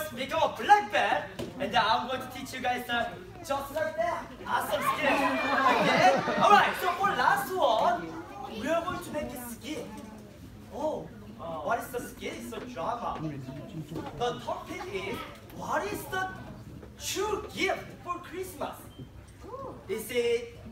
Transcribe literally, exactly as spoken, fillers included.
first become a black belt, and then I'm going to teach you guys uh, just like that. Awesome skills. Okay? Alright, so for last one, we are going to make a skill. Oh, what is the skill? It's a drama. The topic is, what is the true gift for Christmas? Is it